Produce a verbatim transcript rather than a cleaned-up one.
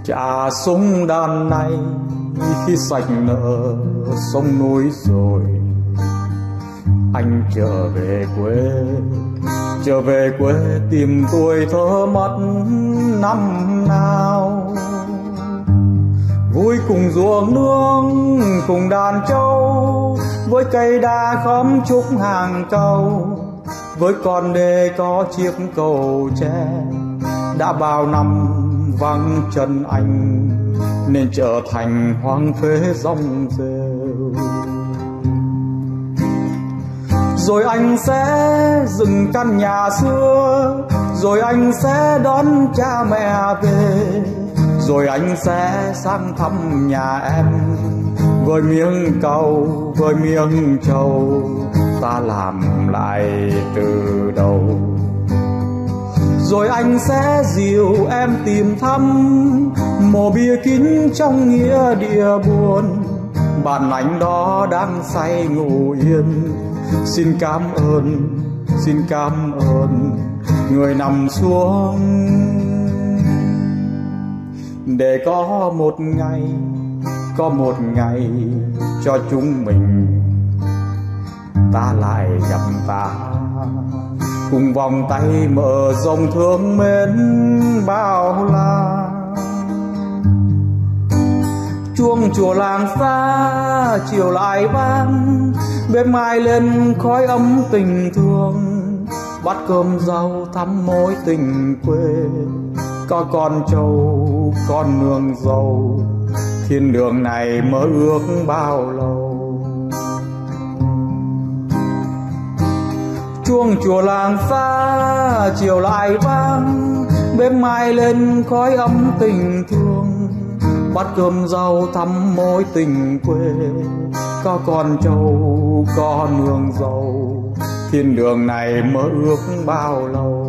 Trả súng đàn này khi sạch nợ sông núi rồi, anh trở về quê, trở về quê tìm tuổi thơ mất năm nào. Vui cùng ruộng nương, cùng đàn trâu, với cây đa khóm trúc hàng câu, với con đê có chiếc cầu tre. Đã bao năm vắng chân anh nên trở thành hoang phế rong rêu. Rồi anh sẽ dựng căn nhà xưa, rồi anh sẽ đón cha mẹ về, rồi anh sẽ sang thăm nhà em, với miếng cau, với miếng trầu, ta làm lại từ đầu. Rồi anh sẽ dìu em tìm thăm mộ bia kín trong nghĩa địa buồn, bạn anh đó đang say ngủ yên. Xin cảm ơn, xin cảm ơn người nằm xuống, để có một ngày, có một ngày cho chúng mình ta lại gặp ta, cùng vòng tay mở rộng thương mến bao la. Chuông chùa làng xa chiều lại vang, bếp mai lên khói ấm tình thương, bát cơm rau thắm mối tình quê. Có con trâu, con nương dâu, thiên đường này mơ ước bao lâu. Chuông chùa làng xa chiều lại vang, bếp mai lên khói ấm tình thương, bát cơm rau thắm mối tình quê. Có con trâu, có nương dâu, thiên đường này mơ ước bao lâu.